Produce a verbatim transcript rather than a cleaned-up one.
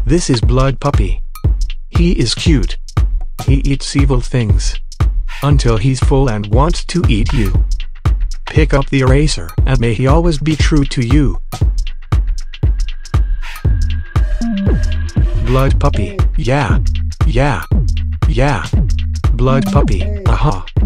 This is Blood Puppy. He is cute. He eats evil things. Until he's full and wants to eat you. Pick up the eraser, and may he always be true to you. Blood Puppy, yeah. Yeah. Yeah. Blood Puppy, aha.